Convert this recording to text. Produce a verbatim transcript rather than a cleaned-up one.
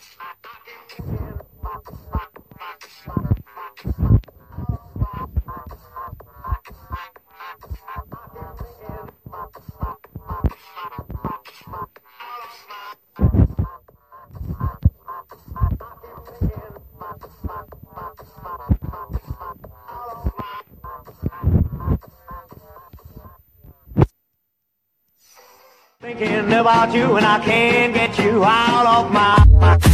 Thinking about you and I can't get you out of my